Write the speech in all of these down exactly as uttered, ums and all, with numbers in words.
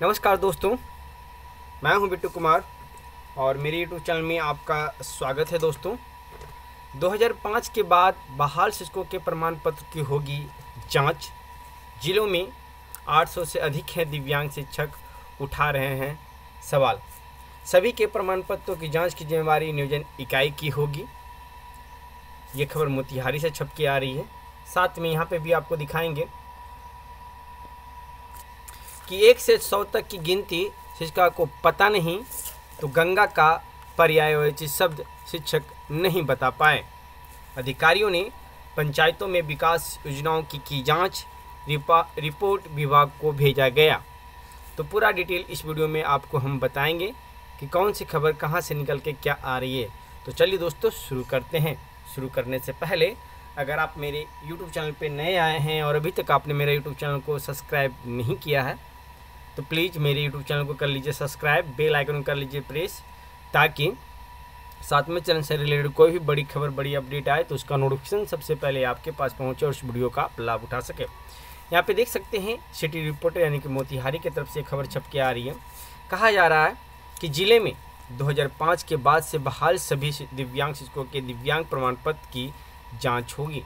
नमस्कार दोस्तों, मैं हूं बिट्टू कुमार और मेरे यूट्यूब चैनल में आपका स्वागत है। दोस्तों, दो हज़ार पाँच के बाद बहाल शिक्षकों के प्रमाण पत्र की होगी जांच। जिलों में आठ सौ से अधिक हैं दिव्यांग शिक्षक, उठा रहे हैं सवाल। सभी के प्रमाण पत्रों की जांच की जिम्मेवारी नियोजन इकाई की होगी। ये खबर मोतिहारी से छप के आ रही है। साथ में यहाँ पे भी आपको दिखाएंगे कि एक से सौ तक की गिनती शिक्षिका को पता नहीं तो गंगा का पर्यायवाची शब्द शिक्षक नहीं बता पाए। अधिकारियों ने पंचायतों में विकास योजनाओं की की जांच, रिपोर्ट विभाग को भेजा गया। तो पूरा डिटेल इस वीडियो में आपको हम बताएंगे कि कौन सी खबर कहां से निकल के क्या आ रही है। तो चलिए दोस्तों शुरू करते हैं। शुरू करने से पहले अगर आप मेरे यूट्यूब चैनल पे नए आए हैं और अभी तक आपने मेरे यूट्यूब चैनल को सब्सक्राइब नहीं किया है तो प्लीज़ मेरे यूट्यूब चैनल को कर लीजिए सब्सक्राइब, बेल आइकन कर लीजिए प्रेस, ताकि साथ में चैनल से रिलेटेड कोई भी बड़ी खबर, बड़ी अपडेट आए तो उसका नोटिफिकेशन सबसे पहले आपके पास पहुंचे और उस वीडियो का लाभ उठा सके। यहाँ पे देख सकते हैं सिटी रिपोर्टर यानी कि मोतिहारी की तरफ से खबर छप के आ रही है। कहा जा रहा है कि जिले में दो हज़ार पाँच के बाद से बहाल सभी दिव्यांग शिक्षकों के दिव्यांग प्रमाण पत्र की जाँच होगी।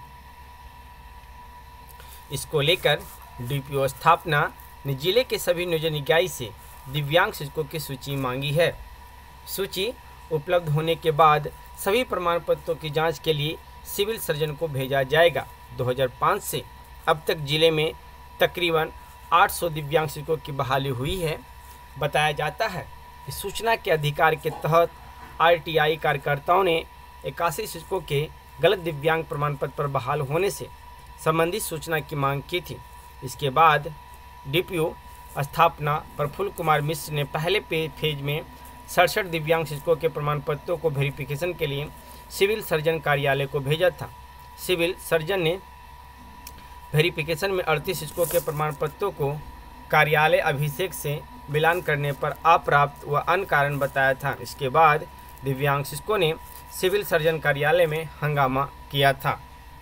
इसको लेकर डीपीओ स्थापना ने जिले के सभी नियोजन इकाई से दिव्यांग शिक्षकों की सूची मांगी है। सूची उपलब्ध होने के बाद सभी प्रमाण पत्रों की जांच के लिए सिविल सर्जन को भेजा जाएगा। दो हज़ार पाँच से अब तक जिले में तकरीबन आठ सौ दिव्यांग शिक्षकों की बहाली हुई है। बताया जाता है कि सूचना के अधिकार के तहत आरटीआई कार्यकर्ताओं ने इक्यासी शिक्षकों के गलत दिव्यांग प्रमाण पत्र पर बहाल होने से संबंधित सूचना की मांग की थी। इसके बाद डीपीओ स्थापना प्रफुल्ल कुमार मिश्र ने पहले फेज में सड़सठ दिव्यांग शिक्षकों के प्रमाण पत्रों को वेरिफिकेशन के लिए सिविल सर्जन कार्यालय को भेजा था। सिविल सर्जन ने वेरिफिकेशन में अड़तीस शिक्षकों के प्रमाण पत्रों को कार्यालय अभिषेक से मिलान करने पर अप्राप्त व अन्य कारण बताया था। इसके बाद दिव्यांग शिक्षकों ने सिविल सर्जन कार्यालय में हंगामा किया था।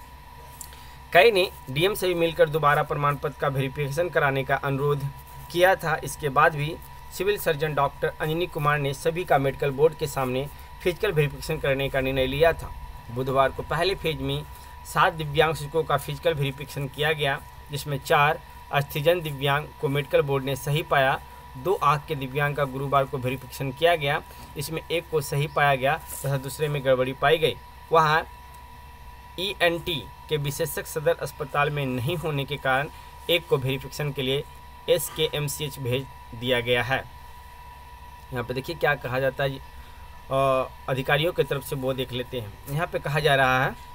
कई ने डीएम से भी मिलकर दोबारा प्रमाण पत्र का वेरिफिकेशन कराने का अनुरोध किया था। इसके बाद भी civil surgeon doctor Anjani Kumar ने सभी का मेडिकल बोर्ड के सामने फिजिकल वेरिफिकेशन करने का निर्णय लिया था। बुधवार को पहले फेज में सात दिव्यांग शिक्षकों का फिजिकल वेरिफिकेशन किया गया, जिसमें चार अस्थिजन दिव्यांग को मेडिकल बोर्ड ने सही पाया। दो आँख के दिव्यांग का गुरुवार को वेरिफिकेशन किया गया, इसमें एक को सही पाया गया तथा दूसरे में गड़बड़ी पाई गई। वहाँ ईएनटी के विशेषज्ञ सदर अस्पताल में नहीं होने के कारण एक को वेरिफिकेशन के लिए एसकेएमसीएच भेज दिया गया है। यहाँ पे देखिए क्या कहा जाता है, अधिकारियों की तरफ से वो देख लेते हैं। यहाँ पे कहा जा रहा है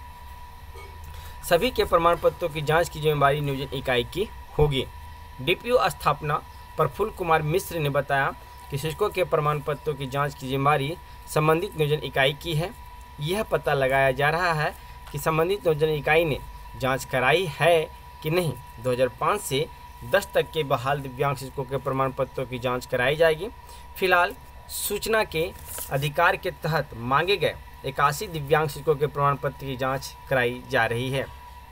सभी के प्रमाण पत्रों की जांच की जिम्मेवारी नियोजन इकाई की होगी। डीपीओ स्थापना प्रफुल्ल कुमार मिश्र ने बताया कि शिक्षकों के प्रमाण पत्रों की जाँच की जिम्मेवारी संबंधित नियोजन इकाई की है। यह पता लगाया जा रहा है कि संबंधित नियोजन इकाई ने जांच कराई है कि नहीं। दो हज़ार पाँच से दस तक के बहाल दिव्यांग शिक्षकों के प्रमाण पत्रों की जांच कराई जाएगी। फिलहाल सूचना के अधिकार के तहत मांगे गए इक्यासी दिव्यांग शिक्षकों के प्रमाण पत्र की जांच कराई जा रही है।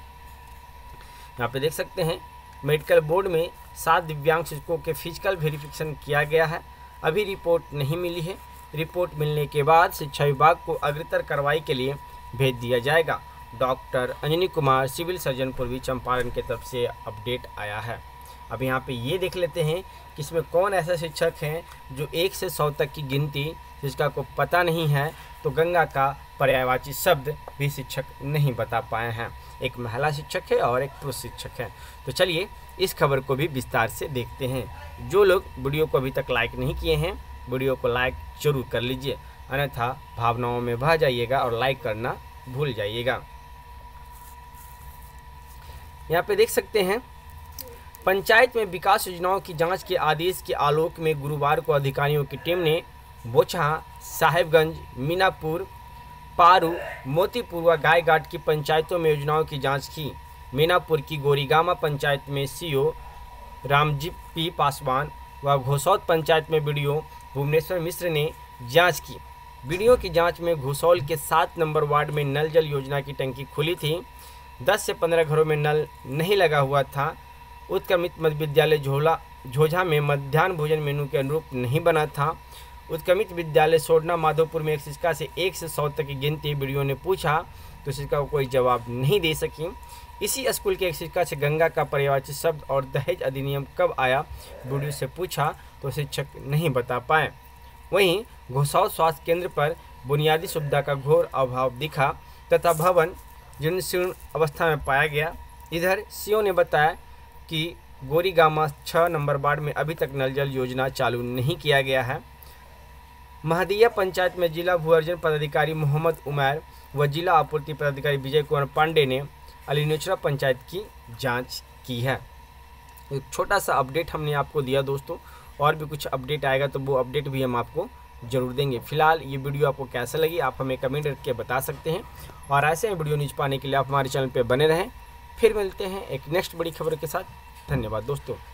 यहाँ पे देख सकते हैं मेडिकल बोर्ड में सात दिव्यांग शिक्षकों के फिजिकल वेरिफिकेशन किया गया है। अभी रिपोर्ट नहीं मिली है। रिपोर्ट मिलने के बाद शिक्षा विभाग को अग्रतर कार्रवाई के लिए भेज दिया जाएगा। Doctor Anjani Kumar civil surgeon Purvi Champaran की तरफ से अपडेट आया है। अब यहाँ पे ये देख लेते हैं कि इसमें कौन ऐसा शिक्षक हैं जो एक से सौ तक की गिनती शिक्षिका को पता नहीं है तो गंगा का पर्यायवाची शब्द भी शिक्षक नहीं बता पाए हैं। एक महिला शिक्षक है और एक पुरुष शिक्षक है। तो चलिए इस खबर को भी विस्तार से देखते हैं। जो लोग वीडियो को अभी तक लाइक नहीं किए हैं वीडियो को लाइक जरूर कर लीजिए, अन्यथा भावनाओं में बह जाइएगा और लाइक करना भूल जाइएगा। यहाँ पे देख सकते हैं पंचायत में विकास योजनाओं की जांच के आदेश के आलोक में गुरुवार को अधिकारियों की टीम ने बोचहा, साहेबगंज, मीनापुर, पारू, मोतीपुर व गायघाट की पंचायतों में योजनाओं की जांच की। मीनापुर की गोरीगामा पंचायत में सीओ रामजी पी पासवान व घोसौद पंचायत में बीडीओ भुवनेश्वर मिश्र ने जांच की। बीडीओ की जांच में घोसौल के सात नंबर वार्ड में नल जल योजना की टंकी खुली थी। दस से पंद्रह घरों में नल नहीं लगा हुआ था। उत्क्रमित मध्य विद्यालय झोला झोझा में मध्याह्न भोजन मेनू के अनुरूप नहीं बना था। उत्क्रमित विद्यालय सोडना माधोपुर में एक शिक्षिका से एक से सौ तक की गिनती वीडियो ने पूछा तो शिक्षिका को कोई जवाब नहीं दे सकी। इसी स्कूल के एक शिक्षिका से गंगा का पर्यायवाची शब्द और दहेज अधिनियम कब आया वीडियो से पूछा तो शिक्षक नहीं बता पाए। वहीं घोसाव स्वास्थ्य केंद्र पर बुनियादी सुविधा का घोर अभाव दिखा तथा भवन जीर्ण शीर्ण अवस्था में पाया गया। इधर सीओ ने बताया कि गोरीगामा छः नंबर वार्ड में अभी तक नल जल योजना चालू नहीं किया गया है। महदिया पंचायत में जिला भूअर्जन पदाधिकारी मोहम्मद उमैर व जिला आपूर्ति पदाधिकारी विजय कुमार पांडे ने अलीनोचरा पंचायत की जांच की है। एक छोटा सा अपडेट हमने आपको दिया दोस्तों, और भी कुछ अपडेट आएगा तो वो अपडेट भी हम आपको जरूर देंगे। फिलहाल ये वीडियो आपको कैसा लगी आप हमें कमेंट करके बता सकते हैं, और ऐसे ही वीडियो न्यूज़ पाने के लिए आप हमारे चैनल पर बने रहें। फिर मिलते हैं एक नेक्स्ट बड़ी खबर के साथ। धन्यवाद दोस्तों।